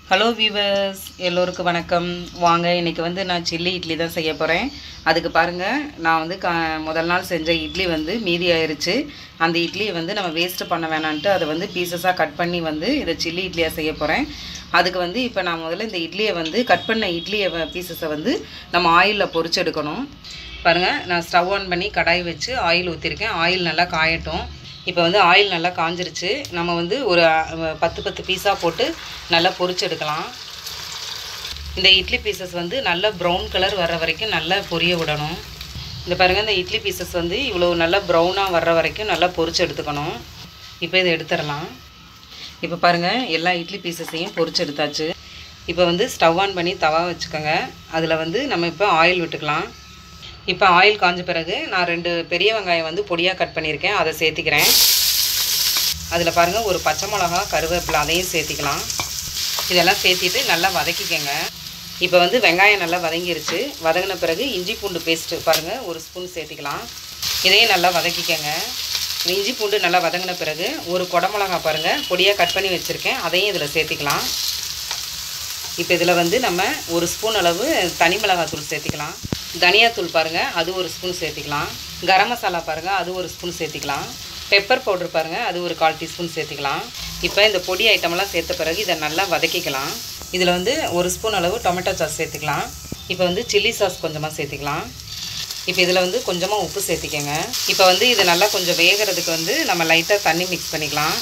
Hello viewers, எல்லோருக்கும் வணக்கம். வாங்க, இன்றைக்கி வந்து நான் சில்லி இட்லி தான் செய்ய போகிறேன். அதுக்கு பாருங்கள், நான் வந்து முதல் நாள் செஞ்ச இட்லி வந்து மீதி ஆயிடுச்சு. அந்த இட்லியை வந்து நம்ம வேஸ்ட்டு பண்ண வேணான்ட்டு அதை வந்து பீசஸாக கட் பண்ணி வந்து இதை சில்லி இட்லியாக செய்ய போகிறேன். அதுக்கு வந்து இப்போ நான் முதல்ல இந்த இட்லியை வந்து கட் பண்ண இட்லியை பீசஸை வந்து நம்ம ஆயிலில் பொரிச்சு எடுக்கணும். பாருங்கள், நான் ஸ்டவ் ஆன் பண்ணி கடாய் வச்சு ஆயில் ஊற்றிருக்கேன். ஆயில் நல்லா காயட்டும். இப்போ வந்து ஆயில் நல்லா காஞ்சிருச்சு. நம்ம வந்து ஒரு 10 பீஸாக போட்டு நல்லா பொரிச்சு எடுக்கலாம். இந்த இட்லி பீசஸ் வந்து நல்லா ப்ரௌன் கலர் வர்ற வரைக்கும் நல்லா பொரிய விடணும். இந்த பாருங்கள், இந்த இட்லி பீசஸ் வந்து இவ்வளோ நல்லா ப்ரௌனாக வர்ற வரைக்கும் நல்லா பொரிச்சு எடுத்துக்கணும். இப்போ இதை எடுத்துடலாம். இப்போ பாருங்கள், எல்லா இட்லி பீசஸையும் பொரிச்சு எடுத்தாச்சு. இப்போ வந்து ஸ்டவ் ஆன் பண்ணி தவா வச்சுக்கோங்க. அதில் வந்து நம்ம இப்போ ஆயில் விட்டுக்கலாம். இப்போ ஆயில் காஞ்ச பிறகு நான் 2 பெரிய வெங்காயம் வந்து பொடியாக கட் பண்ணியிருக்கேன், அதை சேர்த்திக்கிறேன். அதில் பாருங்கள், ஒரு பச்சை மிளகா, கருவேப்பிலை அதையும் சேர்த்திக்கலாம். இதெல்லாம் சேர்த்திட்டு நல்லா வதக்கிக்கங்க. இப்போ வந்து வெங்காயம் நல்லா வதங்கிருச்சு. வதங்கின பிறகு இஞ்சி பூண்டு பேஸ்ட்டு பாருங்கள், 1 ஸ்பூன் சேர்த்திக்கலாம். இதையும் நல்லா வதக்கிக்கங்க. இஞ்சி பூண்டு நல்லா வதங்கின பிறகு ஒரு குடமிளகா பாருங்கள் பொடியாக கட் பண்ணி வச்சுருக்கேன், அதையும் இதில் சேர்த்திக்கலாம். இப்போ இதில் வந்து நம்ம 1 ஸ்பூன் அளவு தனி மிளகாத்தூள் சேர்த்திக்கலாம். தனியாத்தூள் பாருங்கள், அது 1 ஸ்பூன் சேர்த்திக்கலாம். கரம் மசாலா பாருங்கள், அது 1 ஸ்பூன் சேர்த்திக்கலாம். பெப்பர் பவுடர் பாருங்கள், அது ஒரு 1/4 டீஸ்பூன் சேர்த்திக்கலாம். இப்போ இந்த பொடி ஐட்டமெல்லாம் சேர்த்த பிறகு இதை நல்லா வதக்கிக்கலாம். இதில் வந்து 1 ஸ்பூன் அளவு டொமேட்டோ சாஸ் சேர்த்திக்கலாம். இப்போ வந்து சில்லி சாஸ் கொஞ்சமாக சேர்த்திக்கலாம். இப்போ இதில் வந்து கொஞ்சமாக உப்பு சேர்த்திக்கங்க. இப்போ வந்து இது நல்லா கொஞ்சம் வேகிறதுக்கு வந்து நம்ம லைட்டாக தண்ணி மிக்ஸ் பண்ணிக்கலாம்.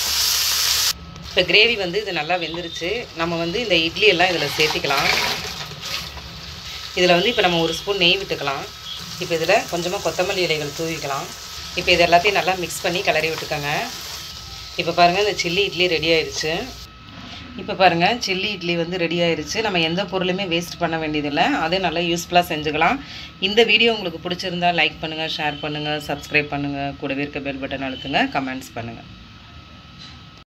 இப்போ கிரேவி வந்து இது நல்லா வெந்துருச்சு. நம்ம வந்து இந்த இட்லி எல்லாம் இதில் சேர்த்திக்கலாம். இதில் வந்து இப்போ நம்ம 1 ஸ்பூன் நெய் விட்டுக்கலாம். இப்போ இதில் கொஞ்சமாக கொத்தமல்லி இலைகள் தூவிக்கலாம். இப்போ இது எல்லாத்தையும் நல்லா மிக்ஸ் பண்ணி கிளறி விட்டுக்கோங்க. இப்போ பாருங்கள், இந்த சில்லி இட்லி ரெடி ஆயிடுச்சு. இப்போ பாருங்கள், சில்லி இட்லி வந்து ரெடி ஆயிடுச்சு. நம்ம எந்த பொருளுமே வேஸ்ட் பண்ண வேண்டியதில்லை. அதே நல்லா யூஸ்ஃபுல்லாக செஞ்சுக்கலாம். இந்த வீடியோ உங்களுக்கு பிடிச்சிருந்தா லைக் பண்ணுங்கள், ஷேர் பண்ணுங்கள், சப்ஸ்கிரைப் பண்ணுங்கள். கூடவே இருக்க பெல் பட்டன் அழுத்துங்க, கமெண்ட்ஸ் பண்ணுங்கள்.